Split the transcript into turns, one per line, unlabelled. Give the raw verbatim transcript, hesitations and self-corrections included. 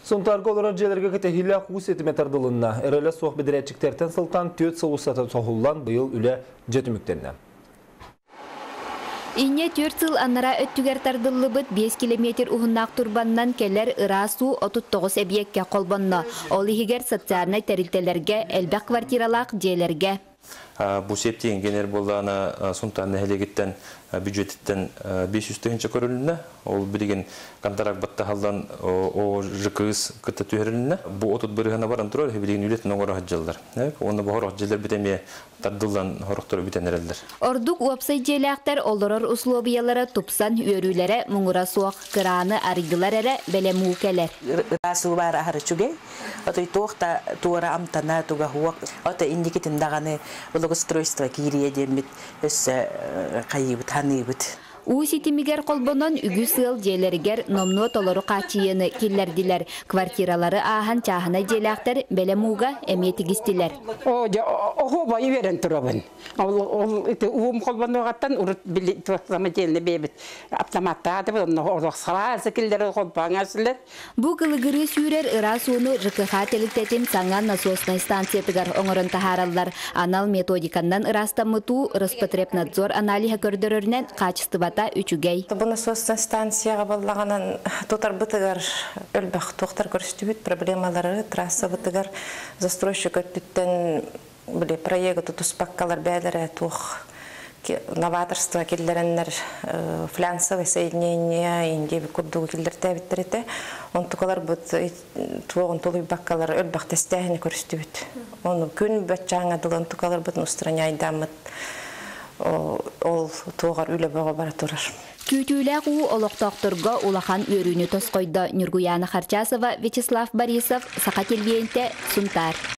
Сонтарғы олар желерге кетехилі қуыс етіметр дылынна. Әрелі соқ бедіретчіктерден сылтан төт сылусаты соғылан бұйыл үлі жетіміктеріне.
Инне төрт сыл аннара өттүгер тардыллыбыт бес километр ухуннақ турбаннан келер ырасу отуз тогуз объектке қолбанна. Ол ихигер социальный тәрілтелерге, әлбәк квартиралақ желерге.
Бу септен генер болданы сунтан нәһелегеттен бюджеттен беш жүз тыгынча көрүлүнө. Ол билген контракт батта халдан о ЖКС кытта түһөрүнө. Бу отут биргена баран турар билген үлет ноңора хаҗалдар. Онда бу хорох җелер битеме тардылдан хорохтор битенерлер.
Ордук вебсайт желектер олорор условиялары тупсан өрүләре муңура суак краны арыгылар эре белемукелер.
Расу бар ахарчуге. Отой тохта туара амтана туга хуак. Ота индикетин даганы благоустройство кирие демит өс кайыбыт ханыбыт.
Уситимигер колбонон үгү сыл желергер номно толору качыйыны киллердилер. Квартиралары ахан чахана желектер белемуга эметигистилер.
О, охо бай верен турабын. Ол ите уум колбоногаттан урут били тохтама желне бебит. Автоматта деп онно орох саласы киллер колбаңасылар.
Бу кылыгыры сүйрер ырасууну ЖКХ телектетим саңан насосный станциятыгар оңорон тахараллар. Анал методикандан ырастамытуу Роспотребнадзор аналиха көрдөрөрүнөн качыстыбата үчүгей.
Бу насосный станцияга боллаганан тотар бытыгар өлбөк токтор көрсөтүбүт проблемалары трасса бытыгар застройщик өттүттен биле проект туспаккалар бәлере тух новаторство киллереннер финансовое соединение инде курдугу киллерте биттерете онтукалар бут тугун толуй баккалар өлбөк тестехни көрсөтүбүт. Оны күн бачаңа дылын тукалар бут устраняйдамыт. Ол туғар үйлі баға бара тұрар.
Күтүләк у олоқтоқтырға улахан өрүні тосқойды Нюргуяна Харчасова, Вячеслав Борисов, Сақа телбейінте, Сунтар.